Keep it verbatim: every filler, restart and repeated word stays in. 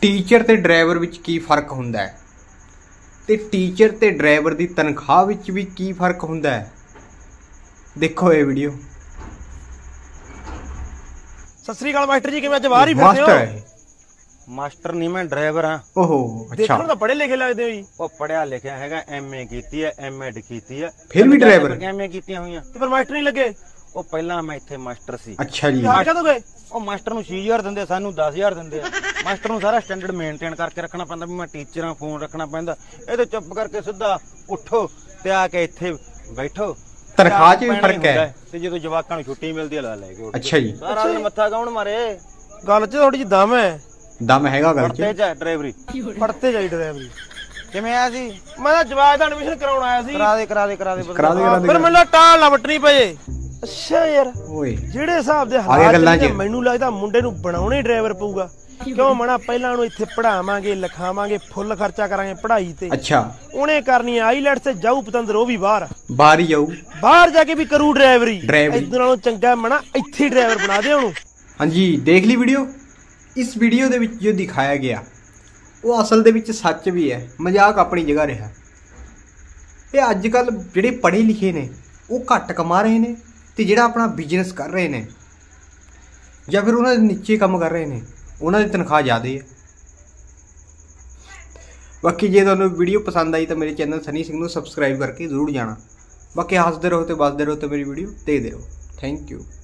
Teacher ते driver विच की फर्क हुंदा है ते टीचर ते ड्राइवर दी तनख्वाह विच भी की फर्क हुंदा है। देखो ये वीडियो। सत श्री अकाल मास्टर जी, किवें अज बाहर ही फिरदे हो? मास्टर है मास्टर नहीं, मैं ड्राइवर हाँ। ओहो अच्छा। देखो तो पढ़े लिखे लगदे हो जी। ਉਹ ਪੜਿਆ ਲਿਖਿਆ ਹੈਗਾ, ਐਮਏ ਕੀਤੀ ਹੈ, ਐਮਐਡ ਕੀਤੀ ਹੈ, फिर भी ड्राइवर ਐਮਏ ਕੀਤੀਆਂ ਹੋਈਆਂ। ਤੇ ਪਰ ਮਾਸਟਰ ਨਹੀਂ ਲੱਗੇ? ਉਹ ਪਹਿਲਾਂ ਮੈਂ ਇੱਥੇ ਮਾਸਟਰ ਸੀ। अच्छा जी। ਯਾਰ ਕਦੋਂ ਗਏ? ਉਹ ਮਾਸਟਰ ਨੂੰ ਛੇ ਹਜ਼ਾਰ ਦਿੰਦੇ, ਸਾਨੂੰ ਦਸ ਹਜ਼ਾਰ ਦਿੰਦੇ ਆ। ਮਾਸਟਰ ਨੂੰ ਸਾਰਾ ਸਟੈਂਡਰਡ ਮੇਨਟੇਨ ਕਰਕੇ ਰੱਖਣਾ ਪੈਂਦਾ ਵੀ ਮੈਂ ਟੀਚਰ ਹਾਂ, ਫੋਨ ਰੱਖਣਾ ਪੈਂਦਾ। ਇਹ ਤੇ ਚੁੱਪ ਕਰਕੇ ਸਿੱਧਾ ਉੱਠੋ ਤੇ ਆ ਕੇ ਇੱਥੇ ਬੈਠੋ। ਤਨਖਾਹ 'ਚ ਵੀ ਫਰਕ ਹੈ ਤੇ ਜਦੋਂ ਜਵਾਕਾਂ ਨੂੰ ਛੁੱਟੀ ਮਿਲਦੀ ਹੈ ਲਾ ਲੈ ਕੇ। ਅੱਛਾ ਜੀ। ਸਾਰਾ ਦਿਨ ਮੱਥਾ ਕੌਣ ਮਾਰੇ? ਗੱਲ 'ਚ ਥੋੜੀ ਜਿਹੀ ਦਮ ਹੈ। दम हैगा गल ਪੜਤੇ च। ਚ ਡਰਾਈਵਰੀ ਪੜਤੇ ਜਾਈ ਡਰਾਈਵਰੀ। ਕਿਵੇਂ ਆਇਆ ਸੀ? ਮੈਂ ਤਾਂ ਜਵਾਬ ਦਾ ਐਡਮਿਸ਼ਨ ਕਰਾਉਣ ਆਇਆ ਸੀ। ਕਰਾ ਦੇ ਕਰਾ ਦੇ ਕਰਾ ਦੇ करा दे करा दे ਫਿਰ ਮੈਨੂੰ ਟਾਲ ਨਾ ਵਟਣੀ ਪਏ। ਅੱਛਾ ਯਾਰ, ओए ਜਿਹੜੇ ਹਿਸਾਬ ਦੇ ਆ ਗਏ ਗੱਲਾਂ ਹਾਲਾਤ 'ਚ। ਨੇ ਮੈਨੂੰ ਲੱਗਦਾ ਮੁੰਡੇ ਨੂੰ ਬਣਾਉਣਾ ਹੀ ਡਰਾਈਵਰ ਪਊਗਾ। ਕਿਉਂ ਮਣਾ ਪਹਿਲਾਂ ਉਹਨੂੰ ਇੱਥੇ ਪੜਾਵਾਂਗੇ, ਲਿਖਾਵਾਂਗੇ, ਫੁੱਲ ਖਰਚਾ ਕਰਾਂਗੇ ਪੜ੍ਹਾਈ ਤੇ। अच्छा ਉਹਨੇ ਕਰਨੀ ਆਈਲੈਟਸ ਤੇ ਜਾਊ ਪਤੰਦਰ, ਉਹ ਵੀ ਬਾਹਰ बाहर ही जाऊ। ਬਾਹਰ ਜਾ ਕੇ ਵੀ ਕਰੂ ਡਰਾਈਵਰੀ। ਡਰਾਈਵਰੀ। ਇਦਾਂ ਨਾਲੋਂ ਚੰਗਾ ਮਣਾ ਇੱਥੇ ਡਰਾਈਵਰ ਬਣਾ ਦੇ ਉਹਨੂੰ। हाँ जी, देख ली वीडियो। इस वीडियो ਦੇ ਵਿੱਚ ਜੋ ਦਿਖਾਇਆ ਗਿਆ ਉਹ ਅਸਲ ਦੇ ਵਿੱਚ ਸੱਚ ਵੀ ਹੈ, ਮਜ਼ਾਕ ਆਪਣੀ ਜਗ੍ਹਾ ਰਿਹਾ। ਇਹ ਅੱਜ ਕੱਲ ਜਿਹੜੇ ਪੜ੍ਹੇ ਲਿਖੇ ਨੇ ਉਹ ਘੱਟ ਕਮਾ ਰਹੇ ਨੇ ਤੇ ਜਿਹੜਾ ਆਪਣਾ ਬਿਜ਼ਨਸ ਕਰ ਰਹੇ ਨੇ ਜਾਂ ਫਿਰ ਉਹਨਾਂ ਦੇ ਨੀਚੇ ਕੰਮ ਕਰ ਰਹੇ ਨੇ ਉਹਨਾਂ ਦੀ ਤਨਖਾਹ ਜ਼ਿਆਦਾ ਹੈ। ਬਾਕੀ ਜੇ ਤੁਹਾਨੂੰ ਵੀਡੀਓ ਪਸੰਦ ਆਈ ਤਾਂ ਮੇਰੇ ਚੈਨਲ ਸਨੀ ਸਿੰਘ ਨੂੰ ਸਬਸਕ੍ਰਾਈਬ ਕਰਕੇ ਜ਼ਰੂਰ ਜਾਣਾ। ਬਾਕੀ ਹੱਸਦੇ ਰਹੋ ਤੇ ਵੱਸਦੇ ਰਹੋ ਤੇ ਮੇਰੀ ਵੀਡੀਓ ਦੇਖਦੇ ਰਹੋ। Thank you.